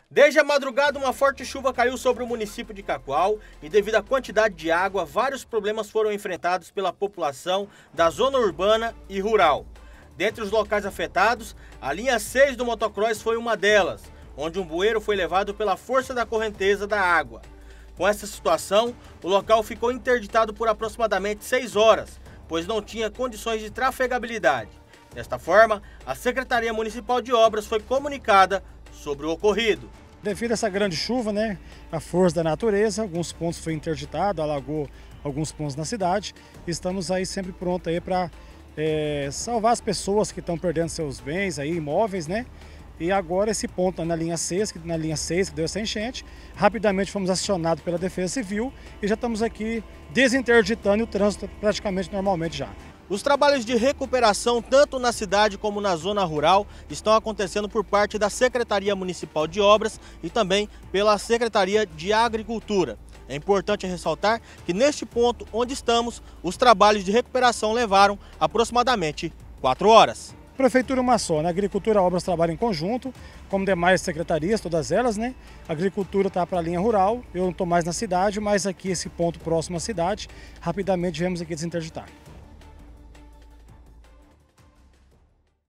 Desde a madrugada, uma forte chuva caiu sobre o município de Cacoal e, devido à quantidade de água, vários problemas foram enfrentados pela população da zona urbana e rural. Dentre os locais afetados, a linha 6 do motocross foi uma delas, onde um bueiro foi levado pela força da correnteza da água. Com essa situação, o local ficou interditado por aproximadamente 6 horas, pois não tinha condições de trafegabilidade. Desta forma, a Secretaria Municipal de Obras foi comunicada sobre o ocorrido. Devido a essa grande chuva, a força da natureza, alguns pontos foi interditado, alagou alguns pontos na cidade. Estamos aí sempre prontos aí para salvar as pessoas que estão perdendo seus bens aí, imóveis, E agora esse ponto na linha 6, que deu essa enchente, rapidamente fomos acionados pela Defesa Civil e já estamos aqui desinterditando o trânsito praticamente normalmente já. Os trabalhos de recuperação, tanto na cidade como na zona rural, estão acontecendo por parte da Secretaria Municipal de Obras e também pela Secretaria de Agricultura. É importante ressaltar que neste ponto onde estamos, os trabalhos de recuperação levaram aproximadamente 4 horas. Prefeitura uma só, na Agricultura e Obras trabalham em conjunto, como demais secretarias, todas elas, A Agricultura está para a linha rural, eu não estou mais na cidade, mas aqui esse ponto próximo à cidade, rapidamente viemos aqui desinterditar.